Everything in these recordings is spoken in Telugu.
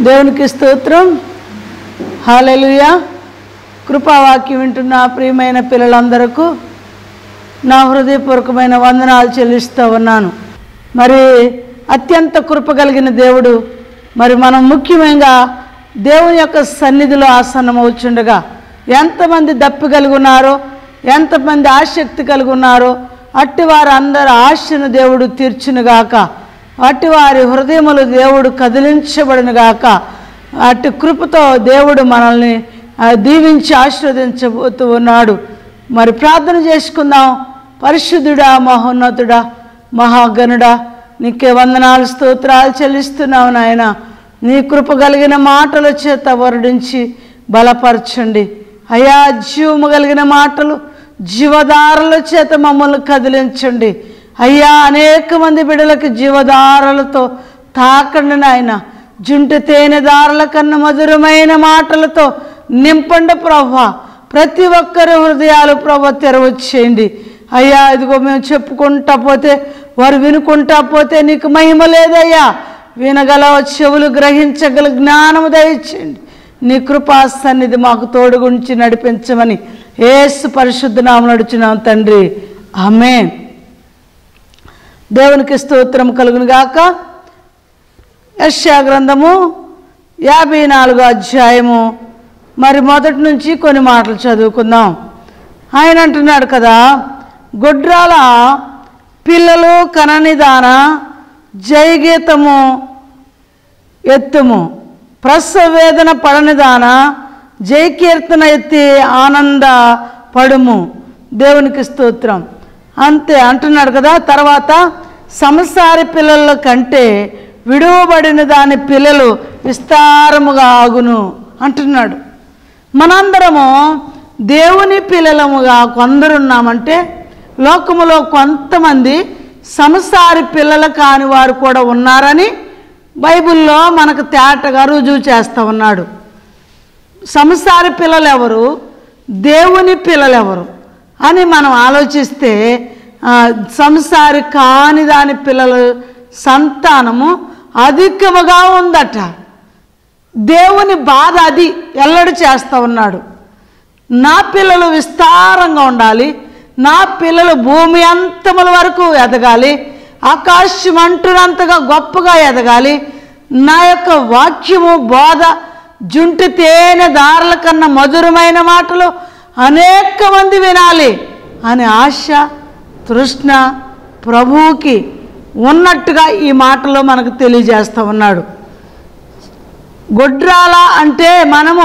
దేవునికి స్తోత్రం. హల్లెలూయా. కృపావాక్యం వింటున్న ప్రియమైన పిల్లలందరకు నా హృదయపూర్వకమైన వందనాలు చెల్లిస్తూ ఉన్నాను. మరి అత్యంత కృప కలిగిన దేవుడు, మరి మనం ముఖ్యంగా దేవుని యొక్క సన్నిధిలో ఆసన్నమవుచుండగా ఎంతమంది దప్పి కలిగి ఉన్నారో, ఎంతమంది ఆసక్తి కలిగి ఉన్నారో అట్టి వారు అందరి ఆశను దేవుడు తీర్చునుగాక. అట్టి వారి హృదయములు దేవుడు కదిలించబడునుగాక. అట్టి కృపతో దేవుడు మనల్ని దీవించి ఆశీర్వదించబోతూ ఉన్నాడు. మరి ప్రార్థన చేసుకుందాం. పరిశుద్ధుడా, మహోన్నతుడా, మహాగణుడా, నీకే వందనాలు స్తోత్రాలు చెల్లిస్తున్నావు నాయన. నీ కృప కలిగిన మాటల చేత వరుడించి బలపరచండి అయ్యా. జీవము కలిగిన మాటలు, జీవధారల చేత మమ్మల్ని కదిలించండి అయ్యా. అనేక మంది బిడ్డలకు జీవధారలతో తాకండి నాయన. జుంటు తేనె దారుల కన్నా మధురమైన మాటలతో నింపండి ప్రభువా. ప్రతి ఒక్కరి హృదయాలు ప్రభు తెరవచ్చేయండి అయ్యా. ఇదిగో మేము చెప్పుకుంటా పోతే, వారు వినుకుంటా పోతే నీకు మహిమ లేదయ్యా. వినగల చెవులు, గ్రహించగల జ్ఞానము దయచేయండి. నీ కృపా సన్నిధి మాకు తోడుగుంచి నడిపించమని యేసు పరిశుద్ధ నామమున నడుచున్నాం తండ్రి, ఆమేన్. దేవునికి స్తోత్రం కలుగును గాక. యెషయా గ్రంథము 54వ అధ్యాయము మరి మొదటి నుంచి కొన్ని మాటలు చదువుకుందాం. ఆయన అంటున్నాడు కదా, గొడ్రాల పిల్లలు కననిదాన జయగీతము ఎత్తుము, ప్రసవ వేదన పడనిదాన జయకీర్తన ఎత్తి ఆనంద పడుము. దేవునికి స్తోత్రం. అంతే అంటున్నాడు కదా. తర్వాత సంసారి పిల్లల కంటే విడువబడిన దాని పిల్లలు విస్తారముగా ఆగును అంటున్నాడు. మనందరము దేవుని పిల్లలముగా కొందరున్నామంటే, లోకములో కొంతమంది సంసారి పిల్లలు కాని వారు కూడా ఉన్నారని బైబిల్లో మనకు తేటగా రుజువు చేస్తూ ఉన్నాడు. సంసారి పిల్లలు ఎవరు, దేవుని పిల్లలు ఎవరు అని మనం ఆలోచిస్తే, సంసారి కాని దాని పిల్లల సంతానము అధికముగా ఉందట. దేవుని బాధ అది ఎల్లడి చేస్తూ ఉన్నాడు. నా పిల్లలు విస్తారంగా ఉండాలి, నా పిల్లలు భూమి అంతముల వరకు ఎదగాలి, ఆకాశం అంటున్నంతగా గొప్పగా ఎదగాలి, నా యొక్క వాక్యము బోధ జుంటు తేనె దారుల కన్నా మధురమైన మాటలు అనేక మంది వినాలి అనే ఆశ, తృష్ణ ప్రభువుకి ఉన్నట్టుగా ఈ మాటలో మనకు తెలియజేస్తూ ఉన్నాడు. గొడ్రాల అంటే మనము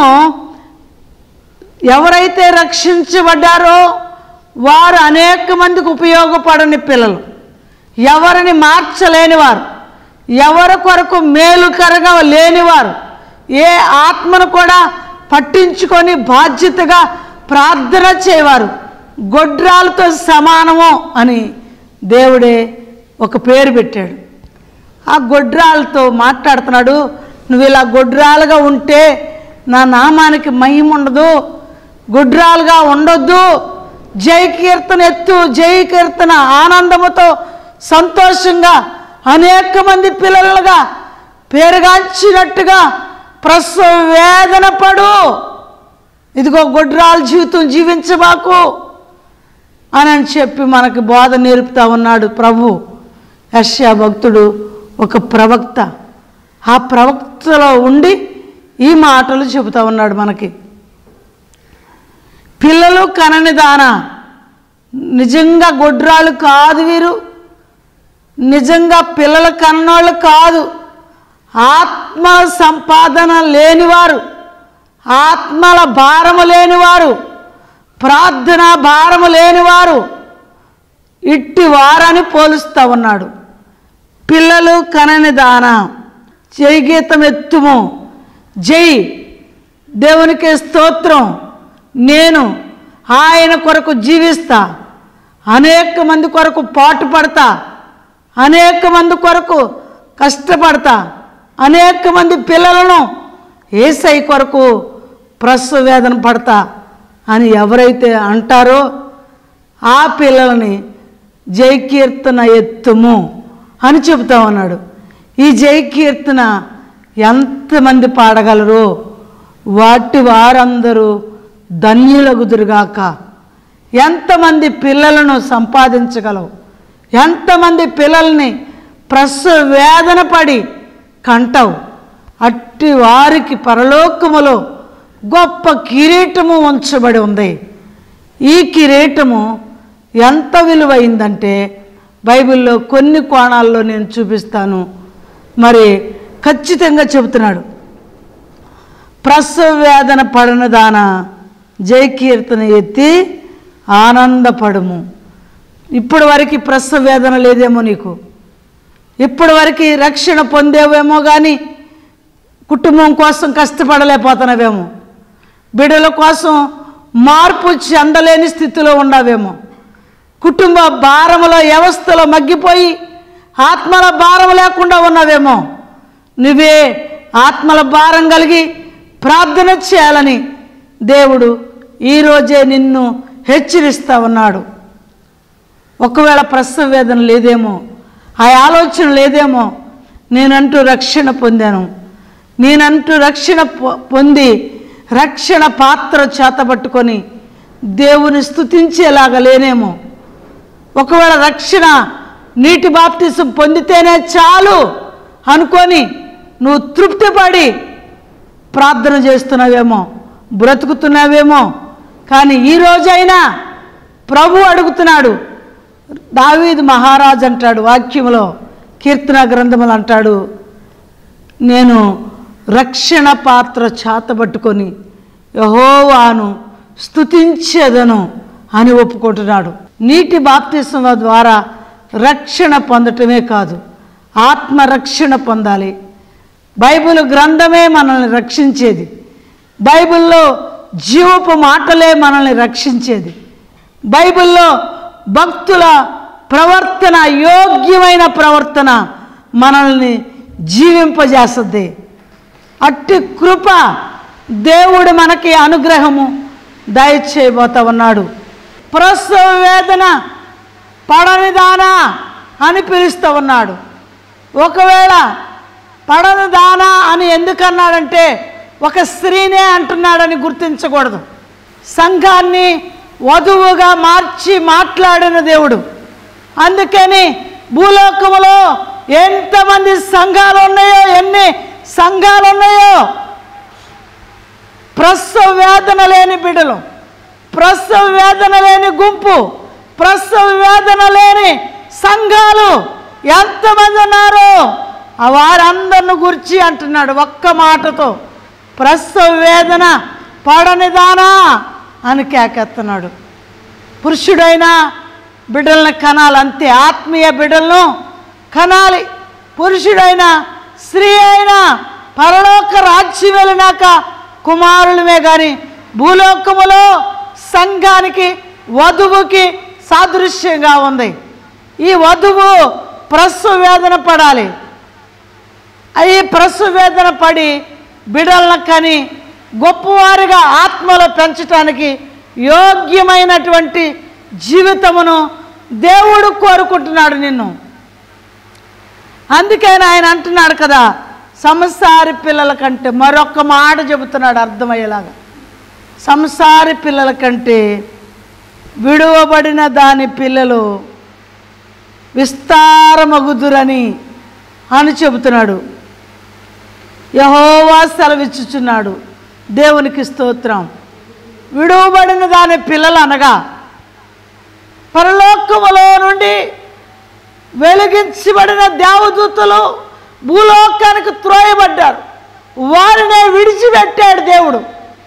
ఎవరైతే రక్షించబడ్డారో వారు అనేక మందికి ఉపయోగపడని పిల్లలు, ఎవరిని మార్చలేనివారు, ఎవరి కొరకు మేలుకరగా లేనివారు, ఏ ఆత్మను కూడా పట్టించుకొని బాధ్యతగా ప్రార్థన చేయవారు గొడ్రాలతో సమానము అని దేవుడే ఒక పేరు పెట్టాడు. ఆ గొడ్రాలతో మాట్లాడుతున్నాడు. నువ్వు ఇలా గొడ్రాలుగా ఉంటే నా నామానికి మహిమ ఉండదు, గొడ్రాలుగా ఉండొద్దు. జై కీర్తన ఎత్తు, జై కీర్తన ఆనందముతో సంతోషంగా అనేక మంది పిల్లలుగా పేరుగాంచినట్టుగా ప్రసవ వేదన పడు. ఇదిగో గొడ్రాల జీవితం జీవించబాకు అని చెప్పి మనకి బోధ నేర్పుతా ఉన్నాడు ప్రభు. యెషయా భక్తుడు ఒక ప్రవక్త. ఆ ప్రవక్తలో ఉండి ఈ మాటలు చెబుతా ఉన్నాడు మనకి. పిల్లలు కనని దాన, నిజంగా గొడ్రాలు కాదు వీరు, నిజంగా పిల్లల కన్నోళ్ళు కాదు. ఆత్మ సంపాదన లేనివారు, ఆత్మల భారము లేనివారు, ప్రార్థన భారము లేనివారు ఇట్టి వారని పోలుస్తూ ఉన్నాడు. పిల్లలు కనని దాన జై గీతం ఎత్తుము, జై దేవునికి స్తోత్రం, నేను ఆయన కొరకు జీవిస్తా, అనేక మంది కొరకు పాటు పడతా, అనేక మంది కొరకు కష్టపడతా, అనేక మంది పిల్లలను యేసయ్య కొరకు ప్రసవ వేదన పడతా అని ఎవరైతే అంటారో ఆ పిల్లలని జై కీర్తన ఎత్తుము అని చెబుతా ఉన్నాడు. ఈ జై కీర్తన ఎంతమంది పాడగలరు? వాటి వారందరూ ధన్యులగుదురుగాక. ఎంతమంది పిల్లలను సంపాదించగలవు? ఎంతమంది పిల్లల్ని ప్రసవ వేదన పడి కంటావు? అట్టి వారికి పరలోకములో గొప్ప కిరీటము ఉంచబడి ఉంది. ఈ కిరీటము ఎంత విలువైందంటే బైబిల్లో కొన్ని కోణాల్లో నేను చూపిస్తాను. మరి ఖచ్చితంగా చెబుతున్నాడు, ప్రసవ వేదన పడనదానా జయకీర్తన ఎత్తి ఆనందపడుము. ఇప్పటి వరకు ప్రసవ వేదన లేదేమో నీకు, ఇప్పటి వరకు రక్షణ పొందేవేమో కానీ కుటుంబం కోసం కష్టపడలేకపోతున్నావేమో, బిడ్డల కోసం మార్పు చెందలేని స్థితిలో ఉన్నావేమో, కుటుంబ భారముల వ్యవస్థలో మగ్గిపోయి ఆత్మల భారం లేకుండా ఉన్నావేమో. నువ్వే ఆత్మల భారం కలిగి ప్రార్థన చేయాలని దేవుడు ఈరోజే నిన్ను హెచ్చరిస్తూ ఉన్నాడు. ఒకవేళ ప్రసవ వేదన లేదేమో, ఆ ఆలోచన లేదేమో, నేనంటూ రక్షణ పొందాను, నేనంటూ రక్షణ పొంది రక్షణ పాత్ర చేతబట్టుకొని దేవుని స్తుతించేలాగా లేనేమో, ఒకవేళ రక్షణ నీటి బాప్తిసం పొందితేనే చాలు అనుకొని నువ్వు తృప్తిపడి ప్రార్థన చేస్తున్నావేమో, బ్రతుకుతున్నావేమో. కానీ ఈరోజైనా ప్రభు అడుగుతున్నాడు. దావీదు మహారాజు అంటాడు వాక్యములో, కీర్తన గ్రంథములు అంటాడు, నేను రక్షణ పాత్ర చేతబట్టుకొని యెహోవాను స్తుతించెదను అని ఒప్పుకుంటున్నాడు. నీటి బాప్తిసం ద్వారా రక్షణ పొందటమే కాదు, ఆత్మరక్షణ పొందాలి. బైబిల్ గ్రంథమే మనల్ని రక్షించేది, బైబిల్లో జీవపు మాటలే మనల్ని రక్షించేది, బైబిల్లో భక్తుల ప్రవర్తన, యోగ్యమైన ప్రవర్తన మనల్ని జీవింపజేస్తుంది. అట్టి కృప దేవుడు మనకి అనుగ్రహము దయచేయబోతా ఉన్నాడు. ప్రసవ వేదన పడనిదానా అని పిలుస్తూ ఉన్నాడు. ఒకవేళ పడనిదానా అని ఎందుకన్నాడంటే ఒక స్త్రీనే అంటున్నాడని గుర్తించకూడదు. సంఘాన్ని వధువుగా మార్చి మాట్లాడిన దేవుడు. అందుకని భూలోకములో ఎంతమంది సంఘాలు ఉన్నాయో, ఎన్ని సంఘాలు ఉన్నాయో, ప్రసవ వేదన లేని బిడ్డలు, ప్రసవ వేదన లేని గుంపు, ప్రసవ వేదన లేని సంఘాలు ఎంతమంది ఉన్నారో వారందరిని గురించి అంటున్నాడు ఒక్క మాటతో, ప్రసవ వేదన పడనిదానా అని కేకెత్తున్నాడు. పురుషుడైనా బిడ్డలను కనాలి, అంతే, ఆత్మీయ బిడ్డలను కనాలి. పురుషుడైనా స్త్రీ అయినా పరలోక రాజ్యం వెళ్ళినాక కుమారులమే కానీ భూలోకములో సంఘానికి వధువుకి సాదృశ్యంగా ఉంది. ఈ వధువు ప్రసవ వేదన పడాలి. ఈ ప్రసవ వేదన పడి బిడ్డలను కని గొప్పవారిగా ఆత్మలో పెంచటానికి యోగ్యమైనటువంటి జీవితమును దేవుడు కోరుకుంటున్నాడు నిన్ను. అందుకని ఆయన అంటున్నాడు కదా, సంసారి పిల్లల కంటే, మరొక్క మాట చెబుతున్నాడు అర్థమయ్యేలాగా, సంసారి పిల్లల కంటే విడువబడిన దాని పిల్లలు విస్తారమగుదురని అని చెబుతున్నాడు. యెహోవా సెలవిచ్చుచున్నాడు. దేవునికి స్తోత్రం. విడువబడిన దాని పిల్లలు అనగా పరలోకములో నుండి వెలిగించబడిన దేవదూతలు భూలోకానికి త్రోయబడ్డారు, వారినే విడిచిపెట్టాడు దేవుడు.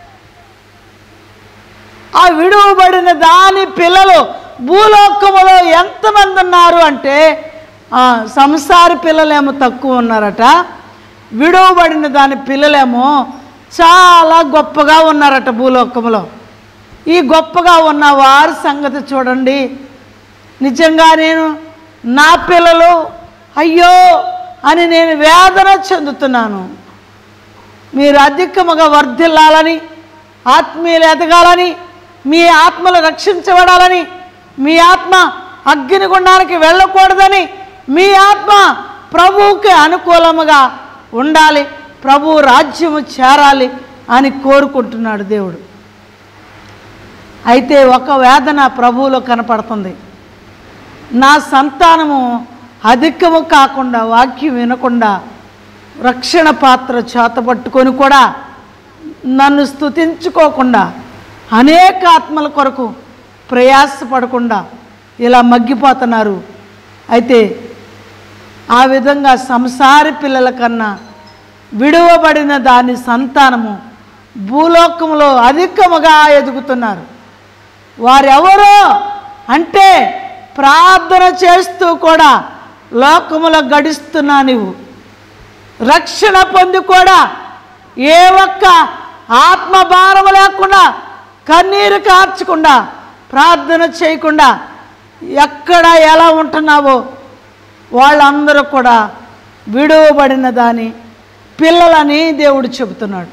ఆ విడువబడిన దాని పిల్లలు భూలోకములో ఎంతమంది ఉన్నారు అంటే సంసారి పిల్లలేమో తక్కువ ఉన్నారట, విడువబడిన దాని పిల్లలేమో చాలా గొప్పగా ఉన్నారట భూలోకములో. ఈ గొప్పగా ఉన్న వారి సంగతి చూడండి. నిజంగా నేను నా పిల్లలు అయ్యో అని నేను వేదన చెందుతున్నాను. మీరు అధికముగా వర్ధిల్లాలని, ఆత్మీయులు ఎదగాలని, మీ ఆత్మలు రక్షించబడాలని, మీ ఆత్మ అగ్నిగుండానికి వెళ్ళకూడదని, మీ ఆత్మ ప్రభువుకి అనుకూలముగా ఉండాలి, ప్రభు రాజ్యము చేరాలి అని కోరుకుంటున్నాడు దేవుడు. అయితే ఒక వేదన ప్రభువులో కనపడుతుంది. నా సంతానము అధికము కాకుండా, వాక్యం వినకుండా, రక్షణ పాత్ర చేతపట్టుకొని కూడా నన్ను స్తుతించుకోకుండా, అనేక ఆత్మల కొరకు ప్రయాసపడకుండా ఇలా మగ్గిపోతున్నారు. అయితే ఆ విధంగా సంసారి పిల్లల కన్నా విడువబడిన దాని సంతానము భూలోకములో అధికముగా ఎదుగుతున్నారు. వారెవరో అంటే ప్రార్థన చేస్తూ కూడా లోకములో గడిస్తున్నా నీవు రక్షణ పొంది కూడా ఏ ఒక్క ఆత్మభారం లేకుండా, కన్నీరు కార్చకుండా, ప్రార్థన చేయకుండా ఎక్కడ ఎలా ఉంటున్నావో వాళ్ళందరూ కూడా విడువబడిన దాని పిల్లలని దేవుడు చెబుతున్నాడు.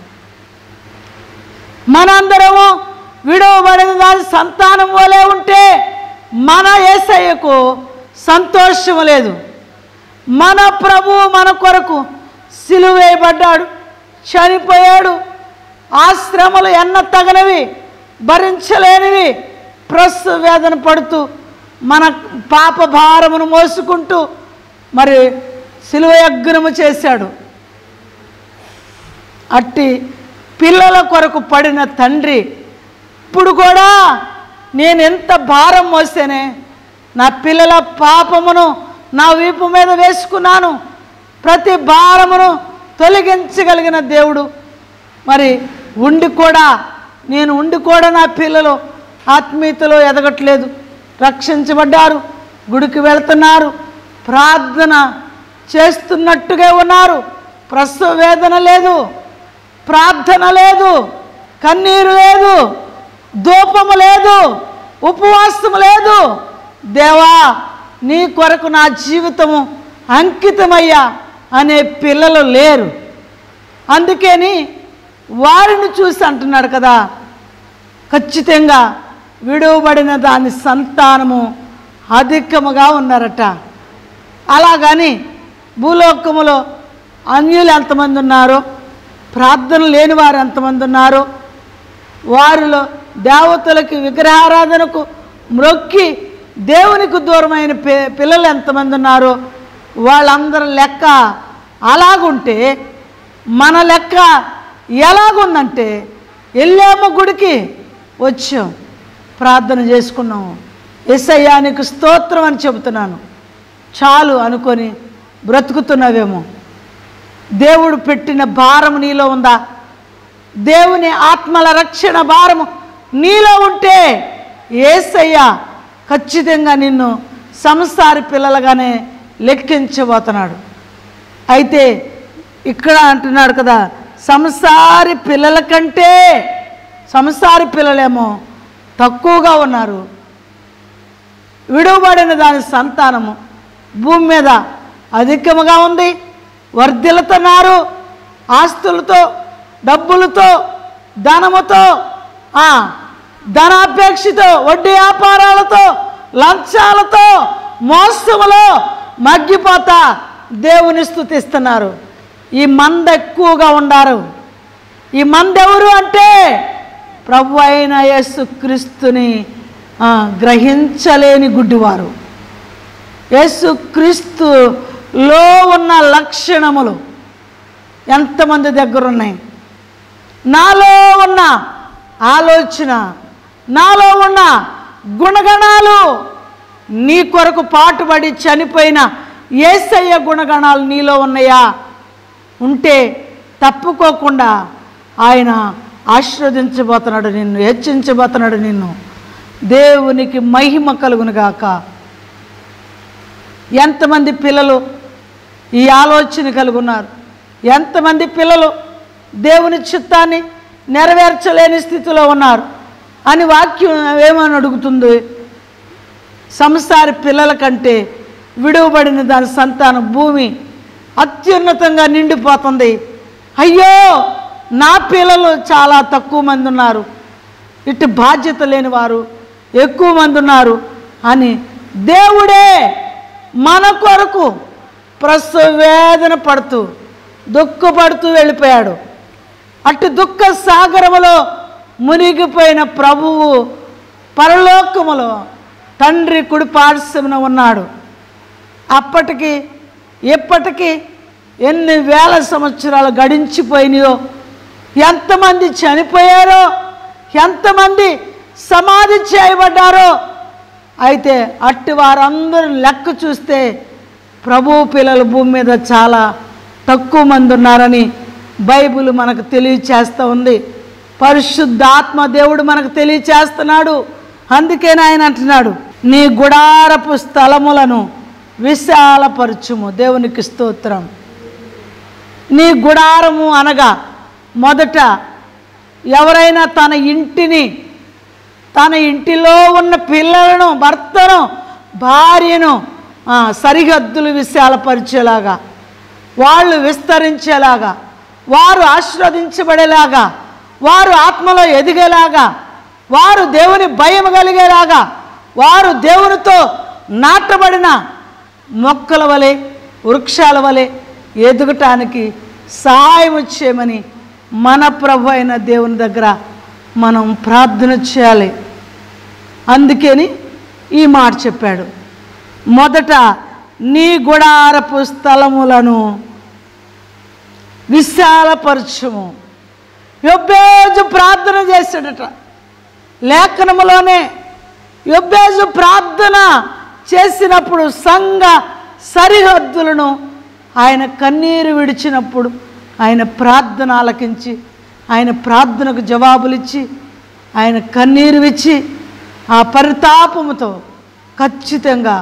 మనందరము విడువబడిన దాని సంతానం వలె ఉంటే మన యేసయ్యకు సంతోషం లేదు. మన ప్రభువు మన కొరకు సిలువ వేయబడ్డాడు, చనిపోయాడు. ఆ శ్రమలు ఎన్న తగనవి, భరించలేనివి, ప్రసవ వేదన పడుతూ మన పాప భారమును మోసుకుంటూ మరి సిలువ యజ్ఞము చేశాడు. అట్టి పిల్లల కొరకు పడిన తండ్రి ఇప్పుడు కూడా నేను ఎంత భారం మోస్తేనే నా పిల్లల పాపమును నా వీపు మీద వేసుకున్నాను, ప్రతి భారమును తొలగించగలిగిన దేవుడు మరి ఉండి కూడా, నేను ఉండి కూడా నా పిల్లలు ఆత్మీయతలో ఎదగట్లేదు. రక్షించబడ్డారు, గుడికి వెళ్తున్నారు, ప్రార్థన చేస్తున్నట్టుగా ఉన్నారు. ప్రసవ వేదన లేదు, ప్రార్థన లేదు, కన్నీరు లేదు, ధూపము లేదు, ఉపవాసము లేదు. దేవా నీ కొరకు నా జీవితము అంకితమయ్యా అనే పిల్లలు లేరు. అందుకని వారిని చూసి అంటున్నాడు కదా, ఖచ్చితంగా విడువబడిన దాని సంతానము అధికముగా ఉన్నారట. అలాగని భూలోకములో అన్యులు ఎంతమంది ఉన్నారో, ప్రార్థన లేని వారు ఎంతమంది ఉన్నారో, వారిలో దేవతలకి విగ్రహారాధనకు మ్రొక్కి దేవునికి దూరమైన పిల్లలు ఎంతమంది ఉన్నారో వాళ్ళందరి లెక్క అలాగుంటే మన లెక్క ఎలాగుందంటే, వెళ్ళాము గుడికి, వచ్చాం, ప్రార్థన చేసుకున్నాము, యేసయ్యా నీకు స్తోత్రం అని చెబుతున్నాను, చాలు అనుకొని బ్రతుకుతున్నావేమో. దేవుడు పెట్టిన భారము నీలో ఉందా? దేవుని ఆత్మల రక్షణ భారము నీలో ఉంటే యేసయ్య ఖచ్చితంగా నిన్ను సంసారి పిల్లలుగానే లెక్కించబోతున్నాడు. అయితే ఇక్కడ అంటున్నాడు కదా, సంసారి పిల్లల కంటే సంసారి పిల్లలేమో తక్కువగా ఉన్నారు, విడువబడిన దాని సంతానము భూమి మీద అధికముగా ఉంది, వర్ధిల్లుతున్నారు. ఆస్తులతో, డబ్బులతో, ధనముతో, ధనాపేక్షతో, వడ్డీ వ్యాపారాలతో, లంచాలతో, మోసములో మగ్గిపోతా దేవుని స్తుతిస్తున్నారు. ఈ మంద ఎక్కువగా ఉండారు. ఈ మంద ఎవరు అంటే ప్రభు అయిన యేసుక్రీస్తుని గ్రహించలేని గుడ్డివారు. యేసుక్రీస్తులో ఉన్న లక్షణములు ఎంతమంది దగ్గర ఉన్నాయి? నాలో ఉన్న ఆలోచన, నాలో ఉన్న గుణగణాలు, నీ కొరకు పాటుపడి చనిపోయిన యేసయ్య గుణగణాలు నీలో ఉన్నాయా? ఉంటే తప్పుకోకుండా ఆయన ఆశీర్వదించబోతున్నాడు, నిన్ను హెచ్చించబోతున్నాడు. నిన్ను దేవునికి మహిమ కలుగునుగాక. ఎంతమంది పిల్లలు ఈ ఆలోచన కలిగి ఉన్నారు? ఎంతమంది పిల్లలు దేవుని చిత్తాన్ని నెరవేర్చలేని స్థితిలో ఉన్నారు అని వాక్యం ఏమని అడుగుతుంది? సంసారి పిల్లల కంటే విడువబడిన దాని సంతానం భూమి అత్యున్నతంగా నిండిపోతుంది. అయ్యో నా పిల్లలు చాలా తక్కువ మంది ఉన్నారు, ఇటు బాధ్యత లేని వారు ఎక్కువ మంది ఉన్నారు అని దేవుడే మన కొరకు ప్రసవ వేదన పడుతూ దుఃఖపడుతూ వెళ్ళిపోయాడు. అటు దుఃఖ సాగరములో మునిగిపోయిన ప్రభువు పరలోకములో తండ్రి కుడి పార్శ్వమున ఉన్నాడు. అప్పటికి ఇప్పటికీ ఎన్ని వేల సంవత్సరాలు గడించిపోయినాయో, ఎంతమంది చనిపోయారో, ఎంతమంది సమాధి చేయబడ్డారో. అయితే అట్టి వారందరూ లెక్క చూస్తే ప్రభువు పిల్లలు భూమి మీద చాలా తక్కువ మంది ఉన్నారని బైబిల్ మనకు తెలియచేస్తూ ఉంది. పరిశుద్ధాత్మ దేవుడు మనకు తెలియచేస్తున్నాడు. అందుకే ఆయన అంటున్నాడు, నీ గుడారపు స్థలములను విశాలపరచుము. దేవునికి స్తోత్రం. నీ గుడారము అనగా మొదట ఎవరైనా తన ఇంటిలో ఉన్న పిల్లలను, భర్తను, భార్యను సరిహద్దులు విశాలపరిచేలాగా, వాళ్ళు విస్తరించేలాగా, వారు ఆశీర్వదించబడేలాగా, వారు ఆత్మలో ఎదిగేలాగా, వారు దేవుని భయం కలిగేలాగా, వారు దేవునితో నాటబడిన మొక్కల వలె, వృక్షాల వలె ఎదుగటానికి సహాయం చేయమని మన ప్రభు అయిన దేవుని దగ్గర మనం ప్రార్థన చేయాలి. అందుకని ఈ మాట చెప్పాడు. మొదట నీ గుడారపు స్థలములను విశాలపరచుము. యొబ్బేజు ప్రార్థన చేశాడట. లేఖనములోనే యొబ్బేజు ప్రార్థన చేసినప్పుడు సంఘ సరిహద్దులను ఆయన కన్నీరు విడిచినప్పుడు ఆయన ప్రార్థన ఆలకించి, ఆయన ప్రార్థనకు జవాబులిచ్చి, ఆయన కన్నీరు విచ్చి ఆ పరితాపముతో ఖచ్చితంగా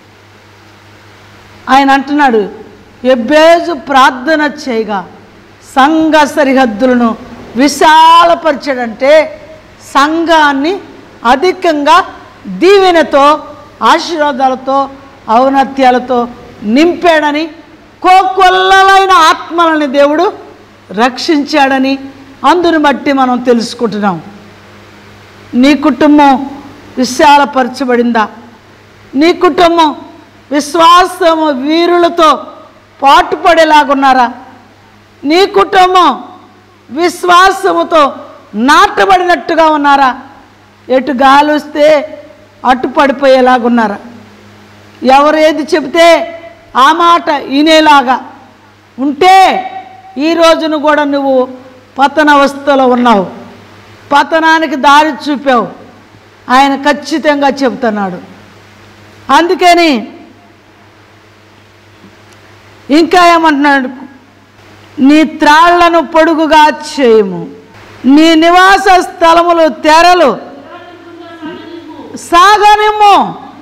ఆయన అంటున్నాడు, యొబ్బేజు ప్రార్థన చేయగా సంఘ సరిహద్దులను విశాలపరచడంటే సంఘాన్ని అధికంగా దీవెనతో, ఆశీర్వాదాలతో, ఔన్నత్యాలతో నింపాడని, కోకొల్లలైన ఆత్మలని దేవుడు రక్షించాడని అందుని బట్టి మనం తెలుసుకుంటున్నాం. నీ కుటుంబం విశాలపరచబడిందా? నీ కుటుంబం విశ్వాసము వీరులతో పాటుపడేలాగున్నారా? నీ కుటుంబం విశ్వాసముతో నాటబడినట్టుగా ఉన్నారా? ఎటు గాలి వస్తే అటు పడిపోయేలాగున్నారా? ఎవరు ఏది చెబితే ఆ మాట వినేలాగా ఉంటే ఈ రోజును కూడా నువ్వు పతనావస్థలో ఉన్నావు, పతనానికి దారి చూపావు. ఆయన ఖచ్చితంగా చెబుతున్నాడు. అందుకని ఇంకా ఏమంటున్నాడు, నీ త్రాళ్లను పొడుగుగా చేయము, నీ నివాస స్థలములు తెరలు సాగనిమ్ము,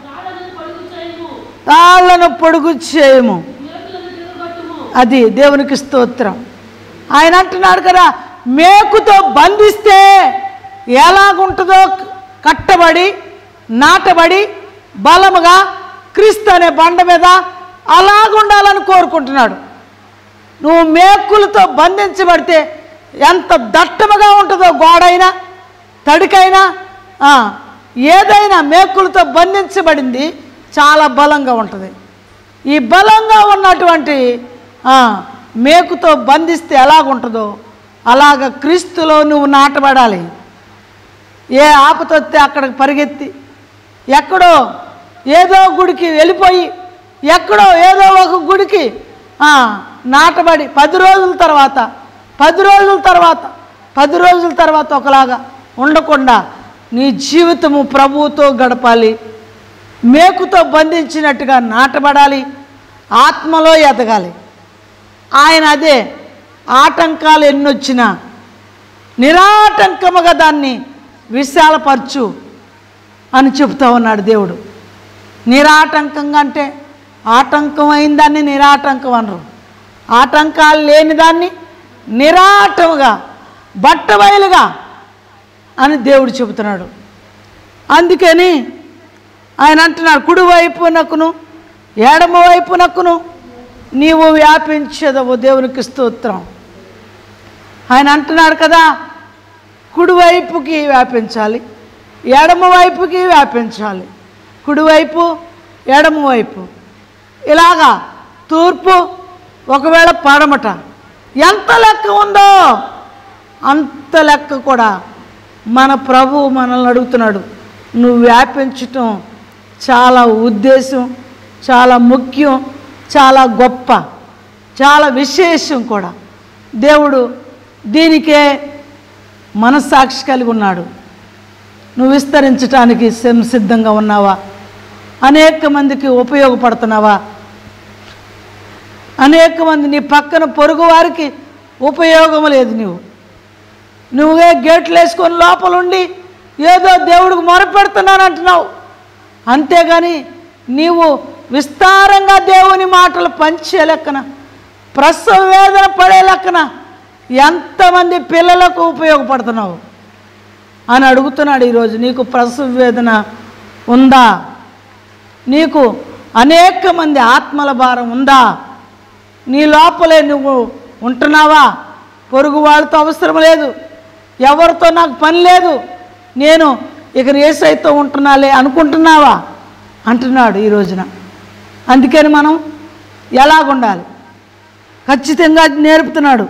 తాళ్లను పొడుగు చేయము. అది దేవునికి స్తోత్రం. ఆయన అంటున్నాడు కదా, మేకుతో బంధిస్తే ఎలాగుంటుందో కట్టబడి నాటబడి బలముగా క్రీస్తు అనే బండ మీద అలాగుండాలని కోరుకుంటున్నాడు. నువ్వు మేకులతో బంధించబడితే ఎంత దట్టముగా ఉంటుందో గోడైనా తడికైనా ఏదైనా మేకులతో బంధించబడింది చాలా బలంగా ఉంటుంది. ఈ బలంగా ఉన్నటువంటి మేకుతో బంధిస్తే ఎలాగుంటుందో అలాగ క్రీస్తులో నువ్వు నాటబడాలి. ఏ ఆపతొస్తే అక్కడికి పరిగెత్తి ఎక్కడో ఏదో గుడికి వెళ్ళిపోయి ఎక్కడో ఏదో ఒక గుడికి నాటబడి 10 రోజుల తర్వాత ఒకలాగా ఉండకుండా నీ జీవితము ప్రభువుతో గడపాలి. మేకుతో బంధించినట్టుగా నాటబడాలి, ఆత్మలో ఎదగాలి. ఆయన అదే ఆటంకాలు ఎన్నొచ్చినా నిరాటంకముగా దాన్ని విశాలపరచు అని చెబుతూ ఉన్నాడు దేవుడు. నిరాటంకంగా అంటే ఆటంకమైన దాన్ని నిరాటంకం అనరు, ఆటంకాలు లేని దాన్ని నిరాటముగా బట్టబయలుగా అని దేవుడు చెబుతున్నాడు. అందుకని ఆయన అంటున్నాడు, కుడివైపునకును ఎడమవైపునకును నీవు వ్యాపించదవు. దేవునికి స్తోత్రం. ఆయన అంటున్నాడు కదా, కుడివైపుకి వ్యాపించాలి, ఎడమవైపుకి వ్యాపించాలి. కుడివైపు ఎడమవైపు ఇలాగా, తూర్పు ఒకవేళ పడమట ఎంత లెక్క ఉందో అంత లెక్క కూడా మన ప్రభువు మనల్ని అడుగుతున్నాడు. నువ్వు వ్యాపించటం చాలా ఉద్దేశం, చాలా ముఖ్యం, చాలా గొప్ప, చాలా విశేషం కూడా. దేవుడు దీనికే మనస్సాక్షి కలిగి ఉన్నాడు. నువ్వు విస్తరించటానికి సిద్ధంగా ఉన్నావా? అనేక మందికి ఉపయోగపడుతున్నావా? అనేక మంది నీ పక్కన పొరుగు వారికి ఉపయోగం లేదు. నువ్వే గేట్లు వేసుకొని లోపలుండి ఏదో దేవుడికి మొరపెడుతున్నాను అంటున్నావు. అంతేగాని నీవు విస్తారంగా దేవుని మాటలు పంచే లెక్కన, ప్రసవ వేదన పడే లెక్కన ఎంతమంది పిల్లలకు ఉపయోగపడుతున్నావు అని అడుగుతున్నాడు ఈరోజు. నీకు ప్రసవ వేదన ఉందా? నీకు అనేక మంది ఆత్మల భారం ఉందా? నీ లోపలే నువ్వు ఉంటున్నావా? పొరుగు వాళ్ళతో అవసరం లేదు, ఎవరితో నాకు పని లేదు, నేను ఇక యేసయ్యతో ఉంటున్నాలే అనుకుంటున్నావా అంటున్నాడు ఈ రోజున. అందుకని మనం ఎలాగుండాలి ఖచ్చితంగా నేర్పుతున్నాడు.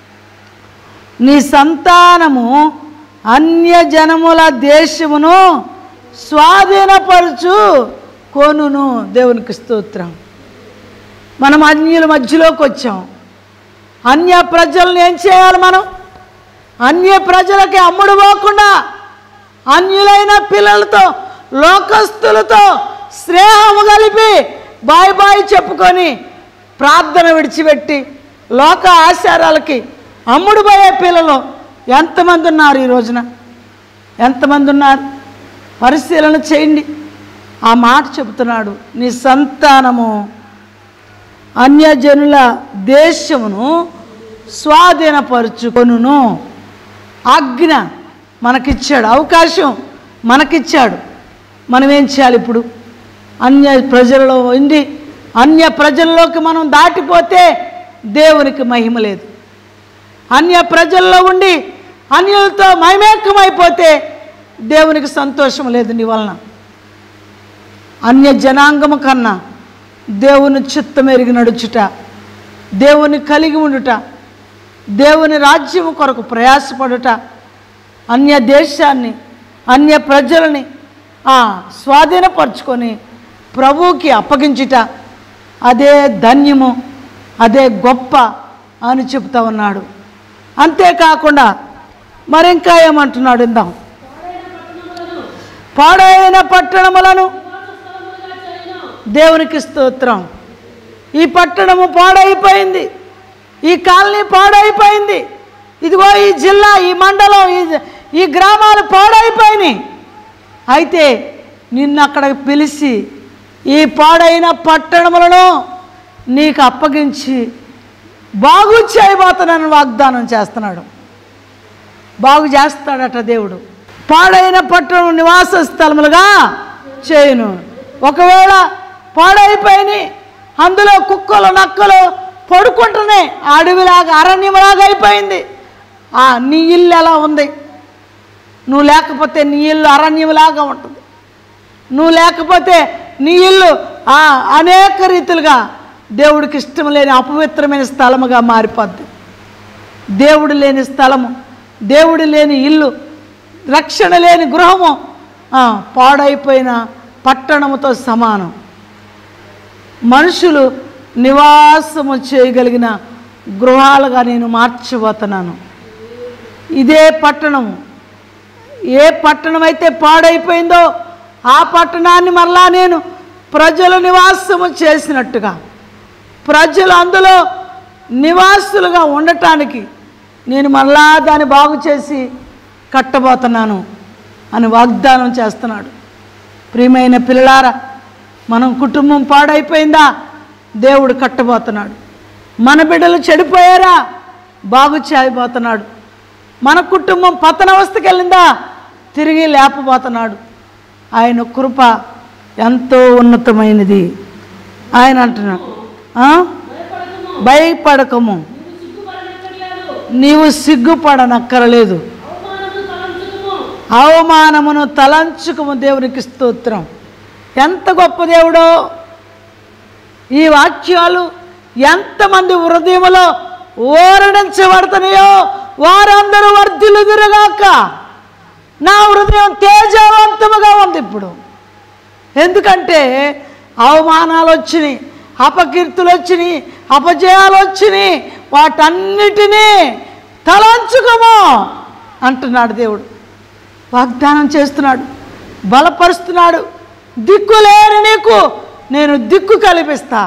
నీ సంతానము అన్యజనముల దేశమును స్వాధీనపరచు కొనును. దేవునికి స్తోత్రం. మనం అన్యుల మధ్యలోకి వచ్చాం. అన్య ప్రజలను ఏం చేయాలి? మనం అన్య ప్రజలకి అమ్ముడు పోకుండా అన్యులైన పిల్లలతో, లోకస్తులతో స్నేహము కలిపి బాయ్ బాయ్ చెప్పుకొని ప్రార్థన విడిచిపెట్టి లోక ఆచారాలకి అమ్ముడు పోయే పిల్లలు ఎంతమంది ఉన్నారు ఈ రోజున? ఎంతమంది ఉన్నారు? పరిశీలన చేయండి. ఆ మాట చెబుతున్నాడు. నీ సంతానము అన్యజనుల దేశమును స్వాధీనపరుచుకొనును. ఆజ్ఞ మనకిచ్చాడు, అవకాశం మనకిచ్చాడు. మనం ఏం చేయాలి? ఇప్పుడు అన్య ప్రజలలో ఉండి అన్య ప్రజల్లోకి మనం దాటిపోతే దేవునికి మహిమ లేదు. అన్య ప్రజల్లో ఉండి అన్యులతో మమేకమైపోతే దేవునికి సంతోషం లేదు నీ వలన. అన్య జనాంగము కన్నా దేవుని చిత్తమెరిగి నడుచుట, దేవుని కలిగి ఉండుట, దేవుని రాజ్యము కొరకు ప్రయాసపడుట, అన్య దేశాన్ని, అన్య ప్రజలని స్వాధీనపరుచుకొని ప్రభువుకి అప్పగించుట, అదే ధన్యము, అదే గొప్ప అని చెప్తా ఉన్నాడు. అంతేకాకుండా మరింకా ఏమంటున్నాడు? ఇందాం. పాడైన పట్టణములను, దేవునికి స్తోత్రం. ఈ పట్టణము పాడైపోయింది, ఈ కాలనీ పాడైపోయింది, ఇదిగో ఈ జిల్లా, ఈ మండలం, ఈ గ్రామాలు పాడైపోయినాయి. అయితే నిన్ను అక్కడికి పిలిచి ఈ పాడైన పట్టణములను నీకు అప్పగించి బాగు చేయబోతున్నాను వాగ్దానం చేస్తున్నాడు. బాగు చేస్తాడట దేవుడు. పాడైన పట్టణం నివాస స్థలములుగా చేయును. ఒకవేళ పాడైపోయినాయి, అందులో కుక్కలు నక్కలు పడుకుంటున్నాయి, అడవిలాగా అరణ్యంలాగా అయిపోయింది. నీ ఇల్లు ఎలా ఉంది? నువ్వు లేకపోతే నీ ఇల్లు అరణ్యంలాగా ఉంటుంది. నువ్వు లేకపోతే నీ ఇల్లు అనేక రీతులుగా దేవుడికి ఇష్టం లేని అపవిత్రమైన స్థలముగా మారిపోద్ది. దేవుడు లేని స్థలము, దేవుడు లేని ఇల్లు, రక్షణ లేని గృహము పాడైపోయిన పట్టణముతో సమానం. మనుషులు నివాసము చేయగలిగిన గృహాలుగా నేను మార్చబోతున్నాను. ఇదే పట్టణము, ఏ పట్టణం అయితే పాడైపోయిందో ఆ పట్టణాన్ని మరలా నేను ప్రజలు నివాసము చేసినట్టుగా, ప్రజలు అందులో నివాసులుగా ఉండటానికి నేను మరలా దాన్ని బాగు చేసి కట్టబోతున్నాను అని వాగ్దానం చేస్తున్నాడు. ప్రియమైన పిల్లలారా, మనం కుటుంబం పాడైపోయిందా? దేవుడు కట్టబోతున్నాడు. మన బిడ్డలు చెడిపోయారా? బాగు చేయబోతున్నాడు. మన కుటుంబం పతనవస్థకి వెళ్ళిందా? తిరిగి లేపబోతున్నాడు. ఆయన కృప ఎంతో ఉన్నతమైనది. ఆయన అంటున్నాడు, భయపడకము, నీవు సిగ్గుపడనక్కరలేదు, అవమానమును తలంచుకము. దేవునికి స్తోత్రం. ఎంత గొప్ప దేవుడో! ఈ వాక్యాలు ఎంతమంది హృదయంలో ఓరడించబడుతున్నాయో వారందరూ వర్ధిల్లుదురుగాక. నా హృదయం తేజవంతముగా ఉంది ఇప్పుడు. ఎందుకంటే అవమానాలు వచ్చినాయి, అపకీర్తులు వచ్చినాయి, అపజయాలు వచ్చినాయి. వాటన్నిటినీ తలంచుకోమో అంటున్నాడు దేవుడు. వాగ్దానం చేస్తున్నాడు, బలపరుస్తున్నాడు. దిక్కు లేని నీకు నేను దిక్కు కల్పిస్తా,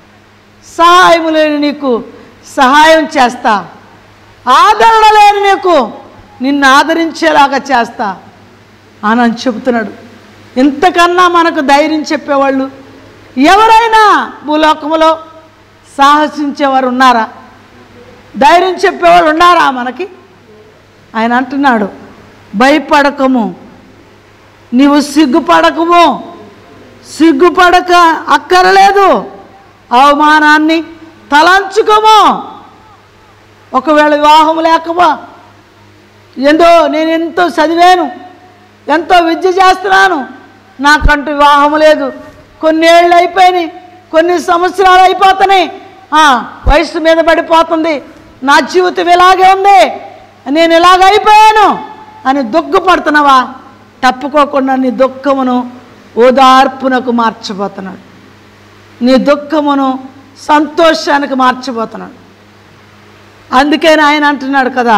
సహాయం లేని నీకు సహాయం చేస్తా, ఆదరణ లేని నీకు నిన్ను ఆదరించేలాగా చేస్తా అని చెబుతున్నాడు. ఇంతకన్నా మనకు ధైర్యం చెప్పేవాళ్ళు ఎవరైనా భూలోకములో సాహసించేవారు ఉన్నారా? ధైర్యం చెప్పేవాళ్ళు ఉన్నారా మనకి? ఆయన అంటున్నాడు, భయపడకము, నీవు సిగ్గుపడకము, సిగ్గుపడక అక్కరలేదు, అవమానాన్ని తలంచుకోము. ఒకవేళ వివాహం లేకపో, నేను ఎంతో చదివాను, ఎంతో విద్య చేస్తున్నాను, నాకంటూ వివాహం లేదు, కొన్ని ఏళ్ళు అయిపోయినాయి, కొన్ని సంవత్సరాలు అయిపోతున్నాయి, వయసు మీద పడిపోతుంది, నా జీవితం ఇలాగే ఉంది, నేను ఇలాగ అయిపోయాను అని దుఃఖపడుతున్నావా? తప్పుకోకుండా నీ దుఃఖమును ఓదార్పునకు మార్చిపోతున్నాడు, నీ దుఃఖమును సంతోషానికి మార్చిపోతున్నాడు. అందుకే ఆయన అంటున్నాడు కదా,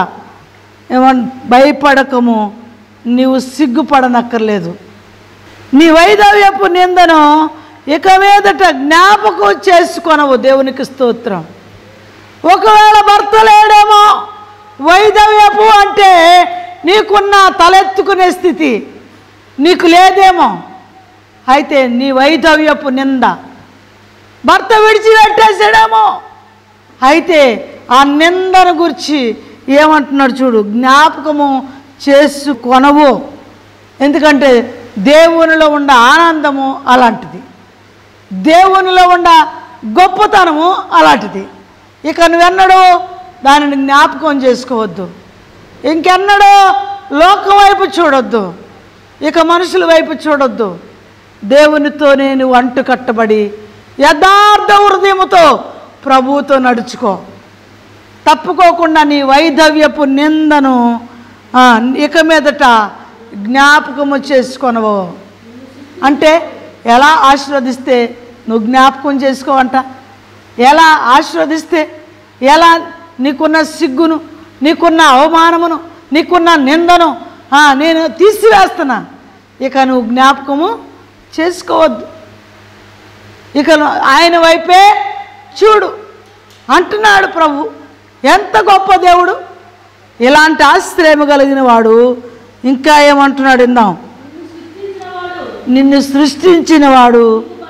భయపడకము, నీవు సిగ్గుపడనక్కర్లేదు. నీ వైధవ్యపు నిందను ఇక మీదట జ్ఞాపకం చేసుకొనవు. దేవునికి స్తోత్రం. ఒకవేళ భర్త లేడేమో, వైధవ్యపు అంటే నీకున్న తలెత్తుకునే స్థితి నీకు లేదేమో, అయితే నీ వైధవ్యపు నింద భర్త విడిచిపెట్టేసాడేమో, అయితే ఆ నిందను గురించి ఏమంటున్నాడు చూడు, జ్ఞాపకము చేసుకొనవు. ఎందుకంటే దేవునిలో ఉన్న ఆనందము అలాంటిది, దేవునిలో ఉన్న గొప్పతనము అలాంటిది. ఇక నువ్వెన్నడూ దానిని జ్ఞాపకం చేసుకోవద్దు, ఇంకెన్నడూ లోకం వైపు చూడొద్దు, ఇక మనుషుల వైపు చూడొద్దు. దేవునితోనే నువ్వు అంటు కట్టబడి యథార్థ హృదయముతో ప్రభువుతో నడుచుకో. తప్పుకోకుండా నీ వైధవ్యపు నిందను ఇక మీదట జ్ఞాపకము చేసుకొనవు. అంటే ఎలా ఆశీర్వదిస్తే నువ్వు జ్ఞాపకం చేసుకోవంట, ఎలా ఆశీర్వదిస్తే, ఎలా నీకున్న సిగ్గును, నీకున్న అవమానమును, నీకున్న నిందను నేను తీసివేస్తున్నా, ఇక నువ్వు జ్ఞాపకము చేసుకోవద్దు, ఇక ఆయన వైపే చూడు అంటున్నాడు ప్రభు. ఎంత గొప్ప దేవుడు, ఇలాంటి ఆశ్రయం కలిగిన వాడు. ఇంకా ఏమంటున్నాడు ఇందాం, నిన్ను సృష్టించిన వాడు,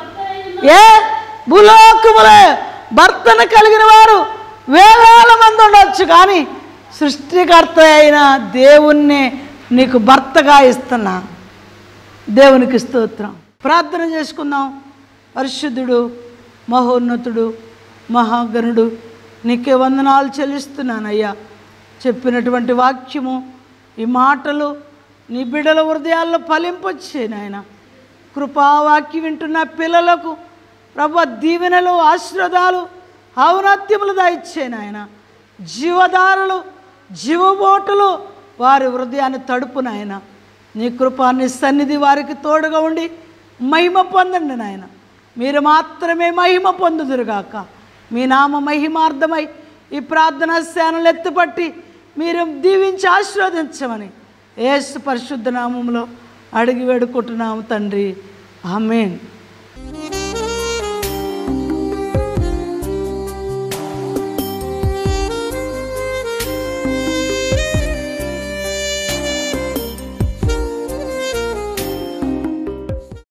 భూలోకములే భర్తను కలిగిన వారు వేలాల మంది ఉండొచ్చు, కానీ సృష్టికర్త అయిన దేవుణ్ణి నీకు భర్తగా ఇస్తున్నా. దేవునికి స్తోత్రం. ప్రార్థన చేసుకుందాం. పరిశుద్ధుడు, మహోన్నతుడు, మహాగణుడు, నీకే వందనాలు చెల్లిస్తున్నానయ్యా. చెప్పినటువంటి వాక్యము, ఈ మాటలు నీ బిడ్డల హృదయాల్లో ఫలింపొచ్చే నాయన. కృపావాక్యం వింటున్న పిల్లలకు ప్రభు దీవెనలు, ఆశీర్వాదాలు, ఔన్నత్యములు దయచ్చే నాయన. జీవదారులు, జీవబోటులు వారి హృదయాన్ని తడుపు నాయన. నీ కృపాన్ని సన్నిధి వారికి తోడుగా ఉండి మహిమ పొందండి నాయన. మీరు మాత్రమే మహిమ పొందుదురుగాక. మీ నామ మహిమార్థమై ఈ ప్రార్థనా సేనలు ఎత్తుపట్టి మీరు దీవించి ఆశీర్వదించమని యేసు పరిశుద్ధ నామములో అడిగి వేడుకుంటున్నాము తండ్రి. ఆమేన్.